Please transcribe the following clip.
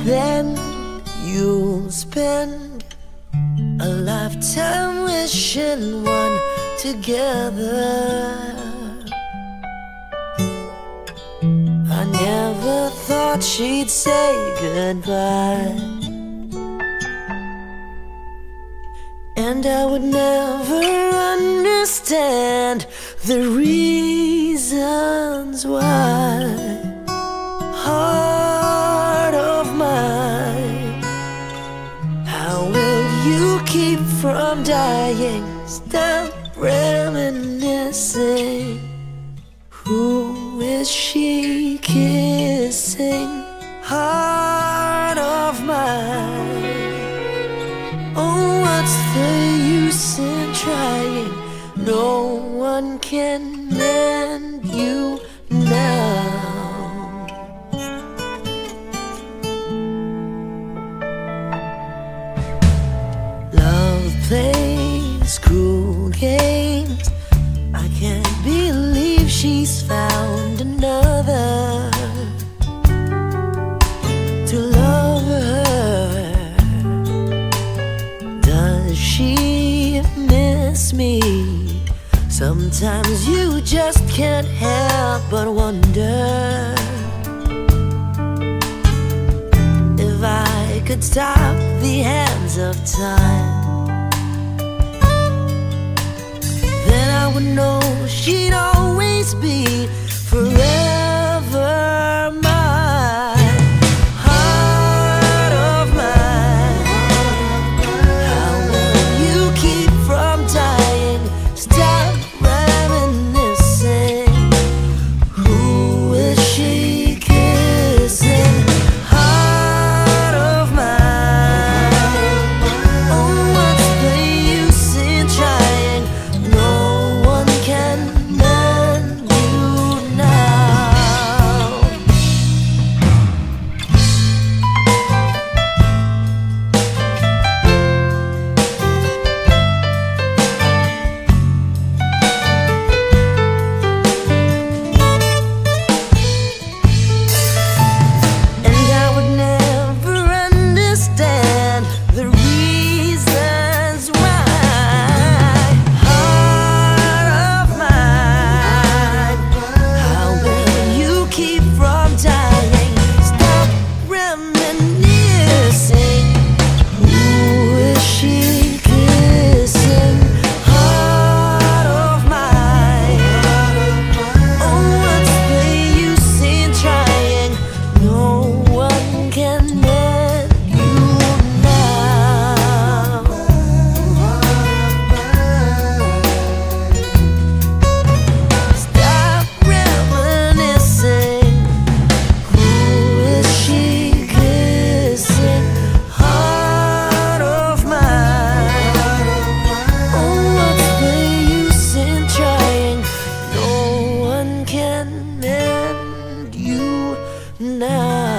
then you'll spend a lifetime wishing one together. I never thought she'd say goodbye, and I would never understand the reasons why. Heart of mine, how will you keep from dying? Stop reminiscing. Who is she kissing? Heart of mine, oh, what's the use in trying? No one can mend you now. Love plays cruel games. I can't believe she's found another to love her. Does she miss me? Sometimes you just can't help but wonder if I could stop the hands of time, then I would know she'd always be forever mine. Heart of mine, how will you keep from dying? Stop reminiscing. Who is she kissing? Heart of mine, oh, what's the use in trying? No one can mend you now. And I would never understand the reasons why. Heart of mine, how will you keep from dying? Stop reminiscing. Who is she kissing? Heart of mine, oh, what's the use in trying? No one can mend you now. Stop reminiscing. Who is she kissing? Heart of mine, oh, what's the use in trying? No one can mend you now.